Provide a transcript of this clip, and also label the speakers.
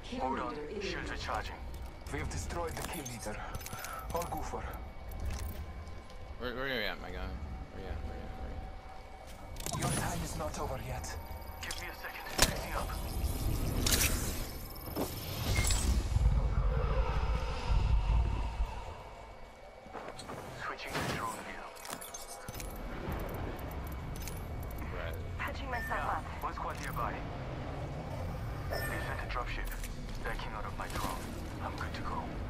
Speaker 1: Hold on, shields are charging.
Speaker 2: We have destroyed the kill leader. All go for.
Speaker 3: Where are you at, my guy? Where you at?
Speaker 2: Your time is not over yet.
Speaker 1: Give me a second. Picking up. Switching to drone view.
Speaker 3: Right.
Speaker 4: Patching my satellite.
Speaker 1: One squad nearby. They sent a dropship. Backing out of my drone. I'm good to go.